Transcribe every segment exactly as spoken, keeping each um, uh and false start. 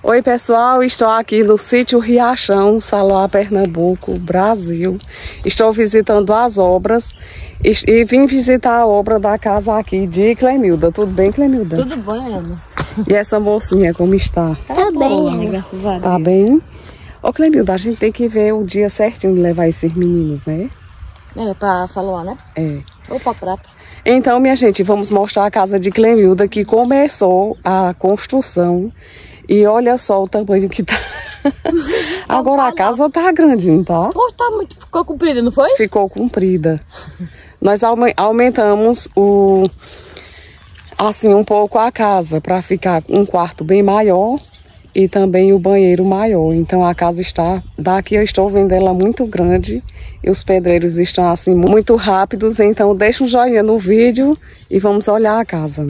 Oi pessoal, estou aqui no sítio Riachão, Saloá, Pernambuco, Brasil. Estou visitando as obras e, e vim visitar a obra da casa aqui de Clemilda. Tudo bem, Clemilda? Tudo bem, Ana. E essa mocinha, como está? Tá, tá bem, Ana, graças a Deus. Tá bem? Ô Clemilda, a gente tem que ver o dia certinho de levar esses meninos, né? É, pra Saloá, né? É. Ou pra Prata. Então, minha gente, vamos mostrar a casa de Clemilda, que começou a construção. E olha só o tamanho que tá. Agora a casa tá grande, não tá? Pô, tá muito... Ficou comprida, não foi? Ficou comprida. Nós aumentamos o... assim, um pouco a casa, para ficar um quarto bem maior e também o banheiro maior. Então a casa está... Daqui eu estou vendo ela muito grande e os pedreiros estão assim muito rápidos. Então deixa um joinha no vídeo e vamos olhar a casa.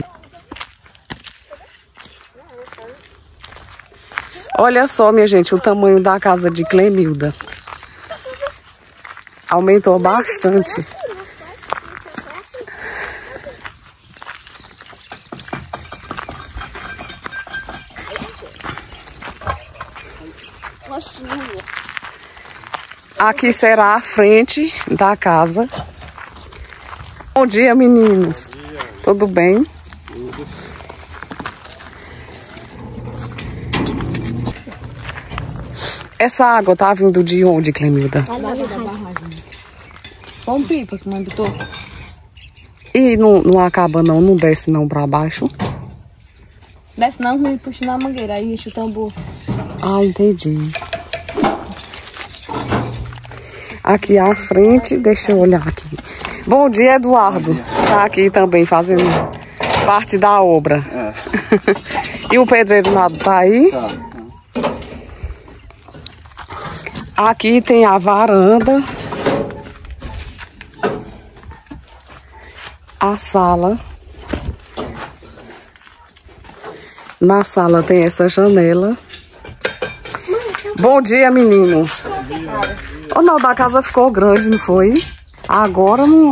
Olha só, minha gente, o tamanho da casa de Clemilda. Aumentou bastante. Aqui será a frente da casa. Bom dia, meninos. Bom dia. Tudo bem? Tudo. Essa água tá vindo de onde, Clemilda? Tá lá da barragem. Com pipa que mãe botou. E não, não acaba não, não desce não pra baixo? Desce não, me puxa na mangueira, aí enche o tambor. Ah, entendi. Aqui à frente, deixa eu olhar aqui. Bom dia, Eduardo. Bom dia. Tá aqui também fazendo parte da obra. É. E o pedreiro Nado tá aí? Tá. Aqui tem a varanda, a sala. Na sala tem essa janela. Bom dia, meninos. Ô, não, da casa ficou grande, não foi? Agora não...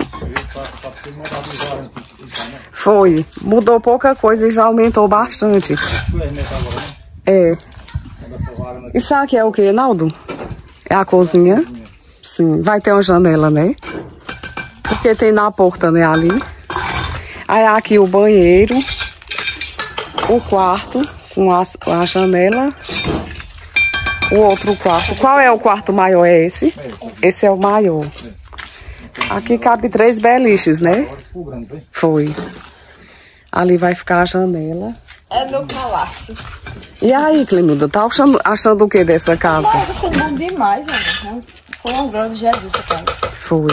Foi. Mudou pouca coisa e já aumentou bastante. É. Isso aqui é o que, Naldo? É a cozinha? Sim. Vai ter uma janela, né? Porque tem na porta, né, ali. Aí aqui o banheiro. O quarto com a, a janela. O outro quarto. Qual é o quarto maior? É esse? Esse é o maior. Aqui cabe três beliches, né? Foi. Ali vai ficar a janela. É meu palácio. E aí, Clemilda, tá achando, achando o que dessa casa? Nossa, foi bom demais, Ana. Foi uma glória de Jesus essa casa. Foi.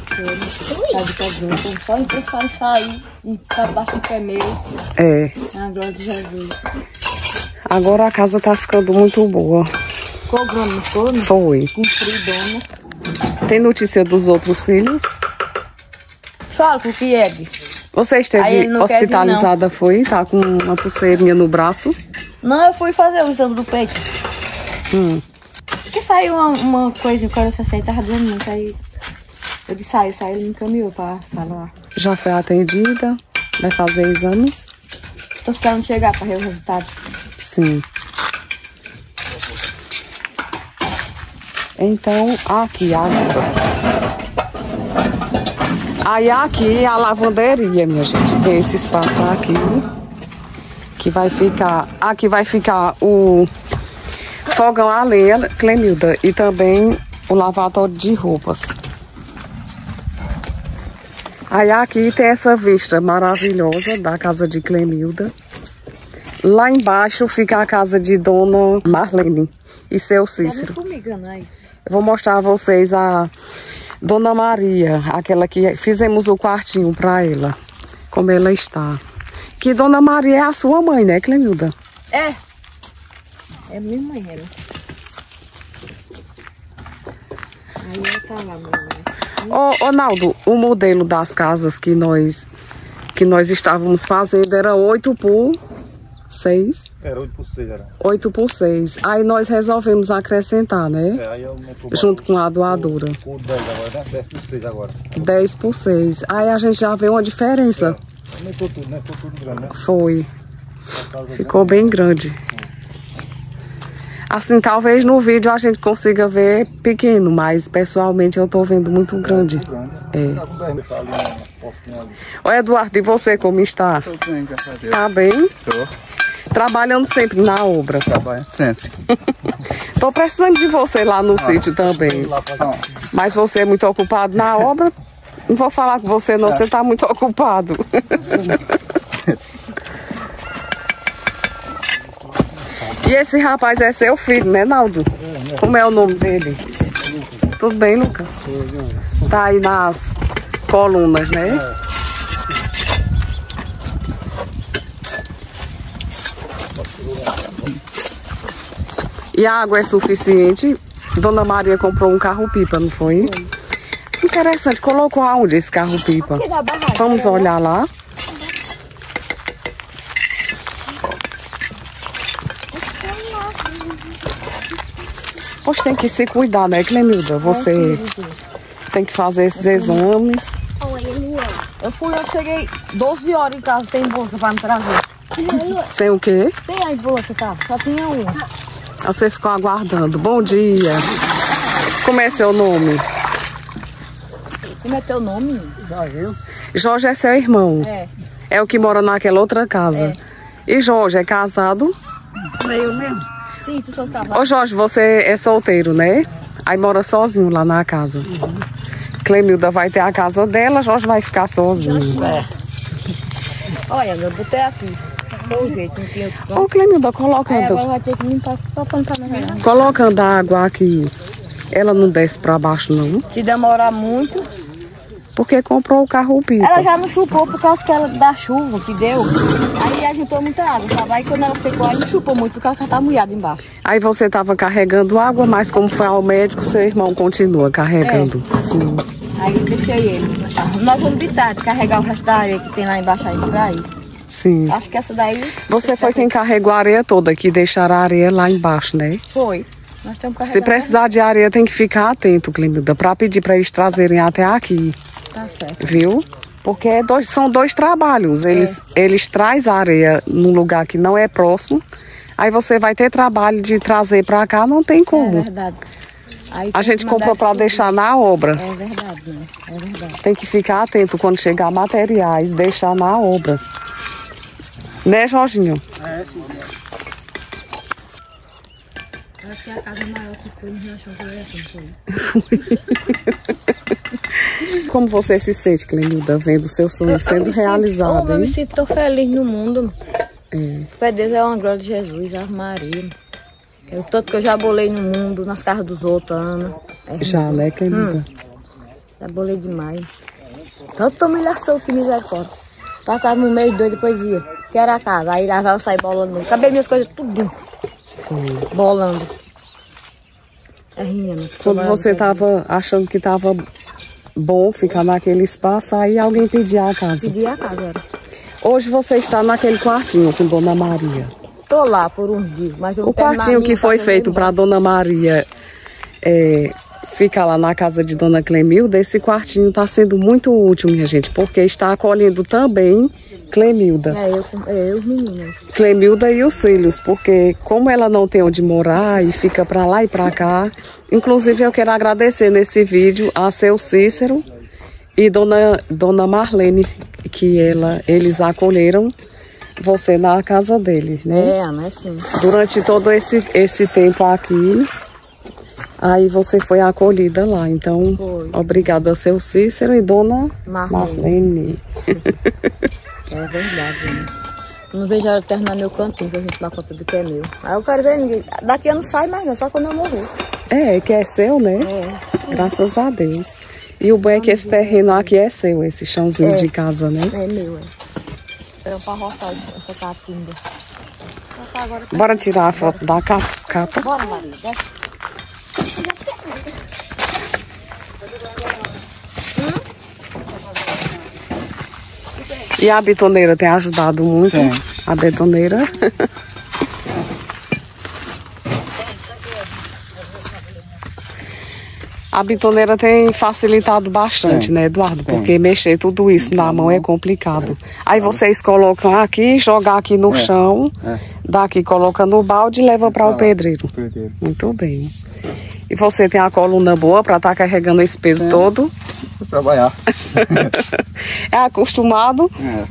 Foi. Só em pensar em sair e pra baixo do pé meu. É. É a glória de Jesus. Agora a casa tá ficando muito boa. Ficou grande, não foi? Né? Foi. Compridona. Tem notícia dos outros filhos? Fala com o Kieg. Você esteve hospitalizada, vir, foi? Tá com uma pulseirinha no braço? Não, eu fui fazer o exame do peito. Hum. Porque saiu uma, uma coisa, o cara se tava doendo muito, aí eu disse, saiu, saiu, ele me encaminhou pra sala lá. Já foi atendida? Vai fazer exames? Tô esperando chegar pra ver o resultado. Sim. Então, aqui, agora. Aí aqui é a lavanderia, minha gente. Tem esse espaço aqui. Que vai ficar... Aqui vai ficar o fogão a lenha, Clemilda. E também o lavatório de roupas. Aí aqui tem essa vista maravilhosa da casa de Clemilda. Lá embaixo fica a casa de Dona Marlene e seu Cícero. Eu vou mostrar a vocês a Dona Maria, aquela que fizemos o quartinho para ela, como ela está. Que Dona Maria é a sua mãe, né, Clemilda? É. É minha mãe, ela. Aí ela tá lá, mãe. Ô, ô, Naldo, o modelo das casas que nós, que nós estávamos fazendo era oito por seis? Era oito por seis, era. oito por seis. Aí nós resolvemos acrescentar, né? É, aí eu junto com a doadora. Com dez agora, né? dez por seis agora. dez por seis. Aí a gente já vê uma diferença. É. Aumentou tudo, né? Ficou tudo grande, né? Foi. Ficou bem grande. Assim, talvez no vídeo a gente consiga ver pequeno, mas pessoalmente eu tô vendo muito grande. É. Ô Eduardo, e você como está? Tô bem, graças a Deus. Tá bem? Tô. Trabalhando sempre na obra. Trabalho sempre. Tô precisando de você lá no ah, sítio também. Mas você é muito ocupado na obra. Não vou falar com você não, é. Você tá muito ocupado. E esse rapaz é seu filho, né, Naldo? Como é o nome dele? Tudo bem, Lucas? Tá aí nas colunas, né? E a água é suficiente? Dona Maria comprou um carro-pipa, não foi? Interessante. Colocou aonde esse carro-pipa? Vamos olhar lá. Poxa, tem que se cuidar, né, Clemilda? Você tem que fazer esses exames. Eu fui, eu cheguei doze horas em casa sem bolsa para me trazer. Sem o quê? Tem as bolsas, tá? Só tinha uma. Você ficou aguardando. Bom dia. Como é seu nome? Como é teu nome? Jorge. Jorge é seu irmão. É. É o que mora naquela outra casa. É. E Jorge é casado? Eu mesmo. Sim, tu só estava. Ô Jorge, você é solteiro, né? Aí mora sozinho lá na casa. Uhum. Clemilda vai ter a casa dela, Jorge vai ficar sozinho. É. Olha, eu botei aqui. Ô, jeito, não tinha outro. Ô Clemilda, colocando. Aí agora vai ter que limpar só pra não estar. Colocando a água aqui, ela não desce pra baixo, não? Se demorar muito. Porque comprou o carro-pipa. Ela já não chupou por causa que ela, da chuva que deu. Aí ajuntou muita água, sabe? Aí quando ela secou, aí não chupou muito, porque ela já tá molhada embaixo. Aí você tava carregando água, mas como foi ao médico, seu irmão continua carregando. É. Sim. Aí eu deixei ele. Nós vamos de tarde carregar o resto da areia que tem lá embaixo aí pra ir. Sim. Acho que essa daí... Você foi quem carregou a areia toda aqui, deixaram a areia lá embaixo, né? Foi. Nós estamos carregando. Se precisar de areia, tem que ficar atento, Clemilda, pra pedir pra eles trazerem até aqui. Tá certo. Viu? Porque é dois, são dois trabalhos. Eles, é. eles trazem a areia num lugar que não é próximo. Aí você vai ter trabalho de trazer pra cá, não tem como. É verdade. Aí a gente comprou pra deixar na obra. É verdade, né? É verdade. Tem que ficar atento quando chegar materiais, deixar na obra. Né, Jorginho? É, sim. Aqui é a casa maior que foi no Rio Chão, foi. Como você se sente, Clemilda, vendo o seu sonho sendo realizado? Sinto, oh, eu me sinto tão feliz no mundo. É. Pai Deus é uma glória de Jesus, Ave Maria. Eu, tanto que eu já bolei no mundo, nas casas dos outros, Ana. É, já, né, Clemilda? Hum, já bolei demais. Tanta humilhação, que misericórdia. Passava um mês, dois, depois ia. Que era a casa. Aí lá vai eu sair bolando. Acabei minhas coisas tudo. Hum. Bolando. É rindo, né? Quando você estava achando que estava bom ficar naquele espaço, aí alguém pedia a casa. Pedia a casa, era. Hoje você está naquele quartinho com Dona Maria. Tô lá por uns dias, mas eu O quartinho que foi feito para Dona Maria é, ficar lá na casa de Dona Clemilda, esse quartinho está sendo muito útil, minha gente, porque está acolhendo também Clemilda. É, eu, é, eu os meninos. Clemilda e os filhos, porque como ela não tem onde morar e fica para lá e para cá, inclusive eu quero agradecer nesse vídeo a seu Cícero e Dona, Dona Marlene, que ela, eles acolheram você na casa deles, né? É, Ana, é sim. Durante todo esse, esse tempo aqui, aí você foi acolhida lá. Então, foi. Obrigada a seu Cícero e Dona Marlene. Marlene. É verdade, né? Não vejo a hora de terminar meu cantinho, pra gente dar conta do que é meu. Aí eu quero ver ninguém. Daqui eu não saio mais não, só quando eu morrer. É, que é seu, né? É. Graças a Deus. E o bom é que esse terreno aqui é seu, esse chãozinho é. de casa, né? É meu, é. Era pra roçar essa catinga. Agora... Bora tirar a foto da capa? Bora, Maria. Desce. Hum? E a betoneira tem ajudado muito? Tem. A betoneira. A betoneira tem facilitado bastante, tem, né, Eduardo? Tem. Porque mexer tudo isso na mão é complicado. Aí vocês colocam aqui, jogar aqui no é, chão, é. Daqui coloca no balde e leva para o pedreiro. pedreiro. Muito bem. E você tem a coluna boa para estar tá carregando esse peso é. todo? Vou trabalhar. É acostumado? É.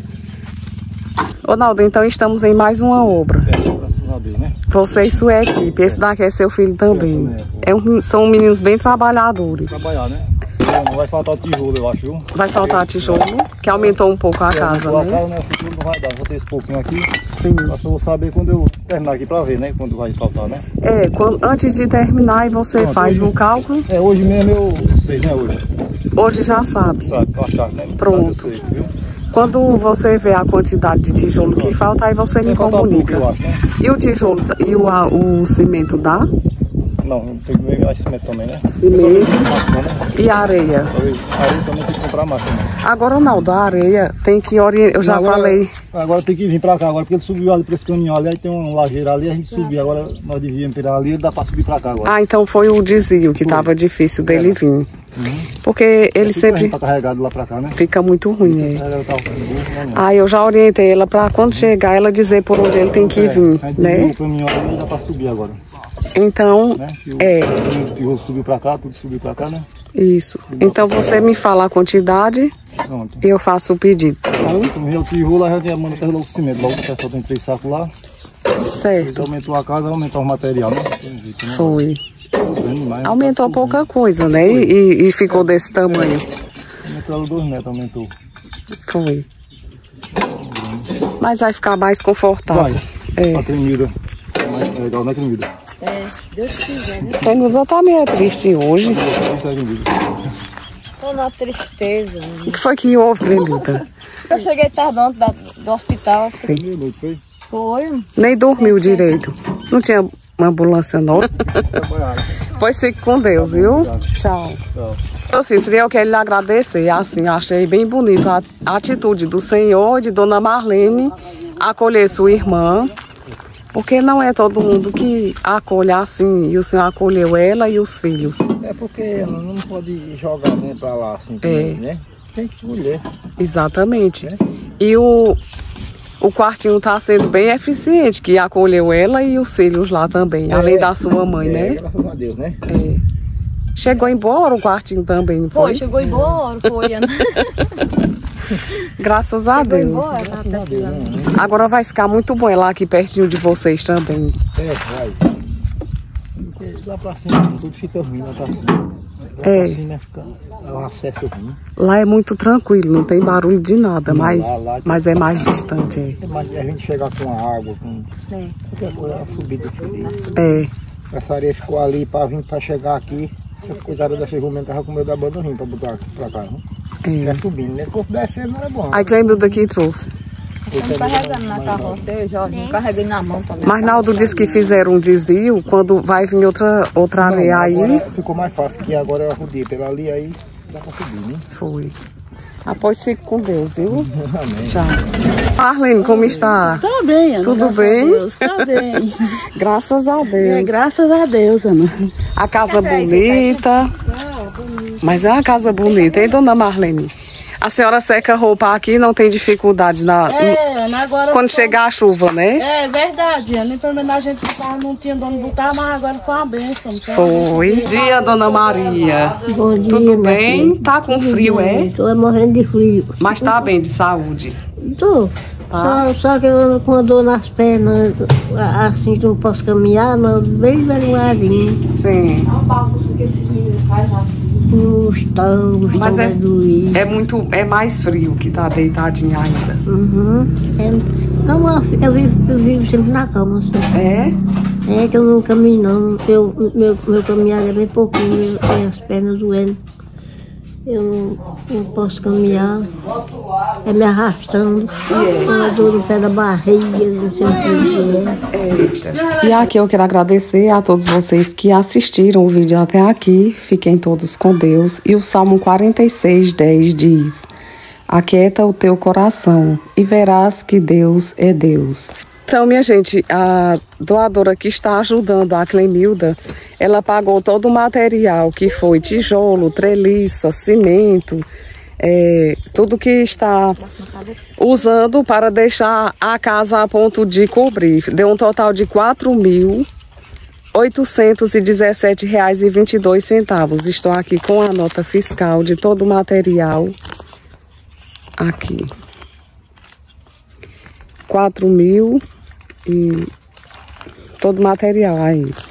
Ô Naldo, então estamos em mais uma obra. É, graças a Deus, né? Você e sua equipe. Esse daqui é seu filho também. É, é um, são meninos bem trabalhadores. Trabalhar, né? Não vai faltar tijolo, eu acho, viu? Vai faltar tijolo, que aumentou um pouco a é, casa, né? né? A casa, né? O futuro não vai dar, vou ter esse pouquinho aqui. Sim. Só vou saber quando eu terminar aqui pra ver, né? Quando vai faltar, né? É, quando, antes de terminar, você Pronto, faz o um cálculo. É, hoje mesmo eu sei, né? Hoje. Hoje já sabe. Sabe, eu achar, né? Pronto. Eu sei, viu? Quando você vê a quantidade de tijolo que falta, aí você me comunica. Pouco, eu acho, né? E o tijolo e o, a, o cimento dá? Não, tem que ver cimento também, né? Cimento e areia. Areia também tem que comprar mais também. Agora, Naldo, a areia tem que orientar. Eu já agora, falei. Agora tem que vir pra cá, agora, porque ele subiu ali pra esse caminhão ali, aí tem um lajeiro ali, a gente subiu. Agora nós devíamos tirar ali, dá pra subir pra cá agora. Ah, então foi o desvio que foi. Tava difícil dele é. vir. Uhum. Porque ele sempre. Tá carregado lá pra cá, né? Fica muito ruim, é. é. Tá burro, ah, eu já orientei ela pra quando chegar, ela dizer por onde ele tem que é. vir, aí né? O caminhão ali dá pra subir agora. Então, né? O, é. O tijolo subiu pra cá, tudo subiu pra cá, né? Isso. Então você me fala a quantidade Pronto. e eu faço o pedido, tá bom? Então, o tijolo, a gente manda até logo o cimento. Logo o pessoal tem três sacos lá. Certo. Aumentou a casa, aumentou o material, né? Jeito, né? Foi. Demais, aumentou tá pouca coisa, né? E, e ficou desse tamanho. Aumentou dois metros, aumentou. Foi. Mas vai ficar mais confortável. Vai. É. A tremida. Mais legal, né, tremida? É, Deus quiser, né? Tremida tá meio triste hoje. Tô na tristeza. O que foi que houve, Tremida? Eu cheguei tardão da, do hospital. Foi? Foi. Foi. Nem dormiu direito. Não tinha uma ambulância não. Pois fique com Deus, viu? Tchau. Tchau. Então, Cícero, eu quero lhe agradecer. Assim, achei bem bonito a atitude do Senhor e de Dona Marlene acolher sua irmã. Porque não é todo mundo que acolhe assim, e o Senhor acolheu ela e os filhos. É porque não pode jogar nem pra lá assim, é. né? Tem que escolher. Exatamente. É. E o, o quartinho tá sendo bem eficiente, que acolheu ela e os filhos lá também, é. além da sua mãe, é, né? Graças a Deus, né? É. Chegou embora o quartinho também, não foi? Foi, chegou embora, foi. Graças a chegou Deus. Embora, Graças a Deus, né? Agora vai ficar muito bom lá aqui pertinho de vocês também. É, vai. Lá pra cima tudo fica ruim, lá pra cima. Lá é. pra cima fica o acesso ruim. Lá é muito tranquilo, não tem barulho de nada, não, mas, lá, lá, mas é mais distante. É, é mais a gente chegar com a água, com é. qualquer coisa, a subida diferente. É. Essa areia ficou ali pra vir pra chegar aqui. Essa coitada dessa jumenta tava com medo da banda ruim pra botar pra cá. Né? É. Quer subindo, né? Se fosse descendo, não era bom. Aí Clênio daqui trouxe. Estamos carregando na carroça, eu Jorge, carreguei na mão também. Mas Naldo disse que fizeram um desvio, quando vai vir outra, outra não, areia aí. Ficou mais fácil, que agora eu rodei pela ali, aí dá pra subir, né? Foi. Após fique com Deus, viu? Amém. Tchau. Marlene, como está? Tá bem, Ana. Tudo bem? A Deus, tá bem. Graças a Deus. É, graças a Deus, Ana. A casa bonita. Mas é uma casa bonita, hein, dona Marlene? A senhora seca roupa aqui, não tem dificuldade na... É, Ana, agora... Quando tô... chegar a chuva, né? É verdade, Ana. Pelo menos a gente não tinha onde botar, mas agora foi uma bênção. Foi. Bom dia, dona Maria. Bom dia, tudo bem? Filha. Tá com frio, é? Tô morrendo de frio. Mas tá bem de saúde? Tô. Tá. Só, só que eu ando com a dor nas pernas, assim que eu não posso caminhar, mas bem devagarzinho. Sim. Os tangos, mas é, doer. é muito, é mais frio que tá deitadinha ainda. Uhum. É, não, eu vivo, eu vivo sempre na cama, assim. É? É que eu não caminho não, eu, meu, meu caminhar é bem pouquinho, eu tenho as pernas doendo. Eu não, não posso caminhar, é me arrastando, yeah. Eu dor no pé da barriga, não sei o que é. E aqui eu quero agradecer a todos vocês que assistiram o vídeo até aqui, fiquem todos com Deus. E o Salmo quarenta e seis, dez diz: aquieta o teu coração e verás que Deus é Deus. Então, minha gente, a doadora que está ajudando a Clemilda, ela pagou todo o material, que foi tijolo, treliça, cimento, é, tudo que está usando para deixar a casa a ponto de cobrir. Deu um total de quatro mil oitocentos e dezessete reais e vinte e dois centavos. Estou aqui com a nota fiscal de todo o material. Aqui. quatro mil e todo o material aí.